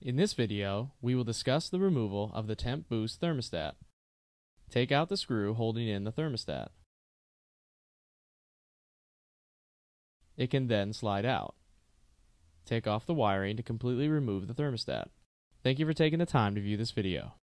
In this video, we will discuss the removal of the Temp Boost thermostat. Take out the screw holding in the thermostat. It can then slide out. Take off the wiring to completely remove the thermostat. Thank you for taking the time to view this video.